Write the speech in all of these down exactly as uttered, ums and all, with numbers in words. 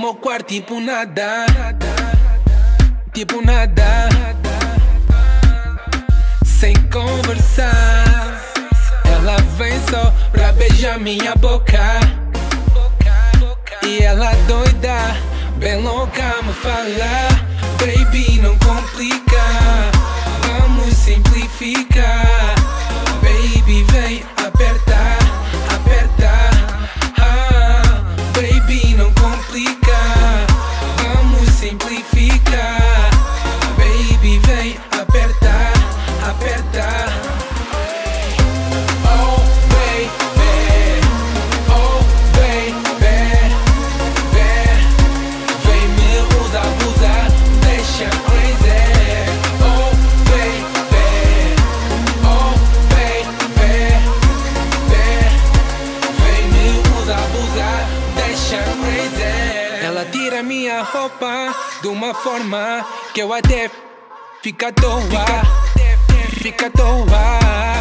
meu quarto tipo nada, tipo nada, sem conversar. Ela vem só pra beijar minha boca, e ela doida, bem louca, me fala: baby, não complica, vamos simplificar. Baby, vem apertar, apertar. Ah, baby, não complica, vamos simplificar. Baby, vem apertar, apertar. Oh baby, oh baby, vem me usar, abusar, deixa crazy. Oh baby, oh baby, vem me usar, abusar, deixa crazy. Ela tira minha roupa de uma forma que eu até fica à toa, fica à toa.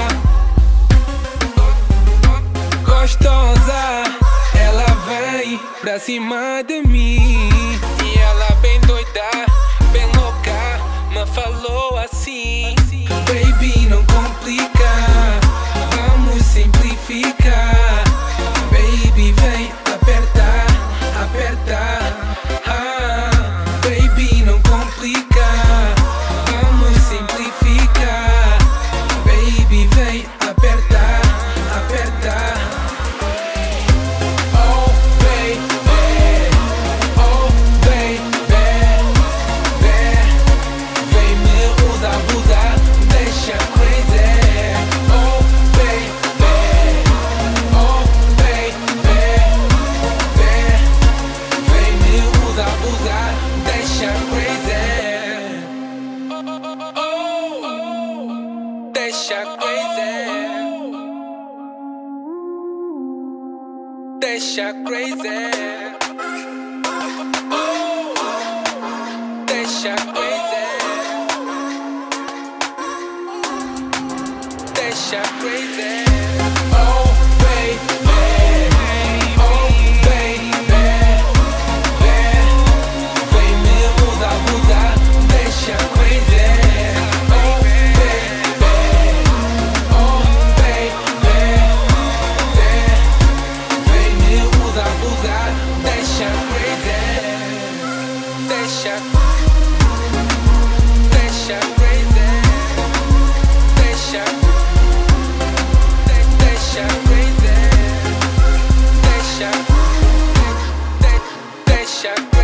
Gostosa, ela vem pra cima de mim, e ela bem doida, bem louca, me falou assim: baby, não complica, vamos simplificar. Baby, vem apertar, apertar. Ah, baby, não complica, vamos simplificar. Baby, vem apertar, apertar. Oh baby, oh baby, vem me usar, abusar, deixa crazy. Oh baby, oh baby, vem me usar, abusar, deixa crazy. Oh, deixa crazy, deixa crazy. Oh, deixa crazy, deixa crazy. Oh baby, oh baby, vem me usar, abusar, deixa crazy. Oh baby, oh baby, vem me usar, abusar, deixa crazy. Deixa, deixa crazy, deixa, de- deixa crazy, deixa, de- deixa crazy.